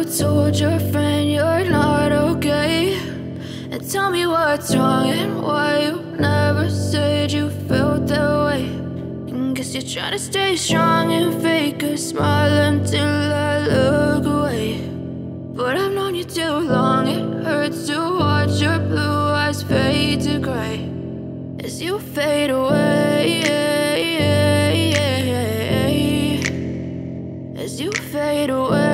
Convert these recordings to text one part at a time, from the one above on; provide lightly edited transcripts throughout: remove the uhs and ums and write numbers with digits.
told your friend you're not okay, and tell me what's wrong and why you never said you felt that way. And guess you're trying to stay strong and fake a smile until I look away. But I've known you too long, it hurts to watch your blue eyes fade to gray as you fade away, as you fade away.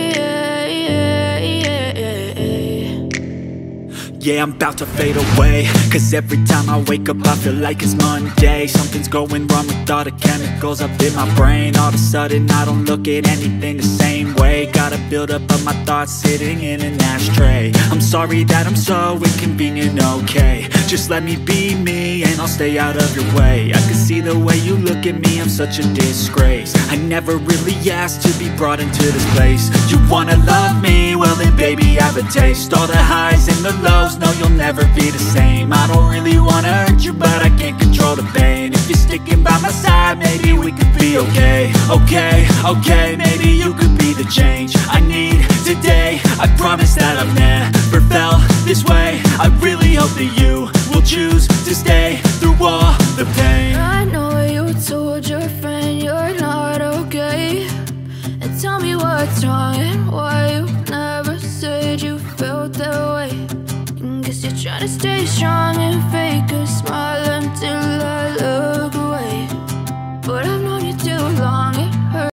Yeah, I'm about to fade away, cause every time I wake up I feel like it's Monday. Something's going wrong with all the chemicals up in my brain. All of a sudden I don't look at anything the same way. Gotta build up of my thoughts sitting in an ashtray. I'm sorry that I'm so inconvenient, okay. Just let me be me and I'll stay out of your way. I can see the way you look at me, I'm such a disgrace. I never really asked to be brought into this place. You wanna love me? Well then baby have a taste. All the highs and the lows, no, you'll never be the same. I don't really wanna hurt you, but I can't control the pain. If you're sticking by my side, maybe we could be okay. Okay, maybe you could be the change I need today. I promise that I've never felt this way. I really hope that you will choose to stay through all the pain. I know you told your friend you're not okay, and tell me what's wrong and why you never said you felt that way. Guess you're trying to stay strong and fake a smile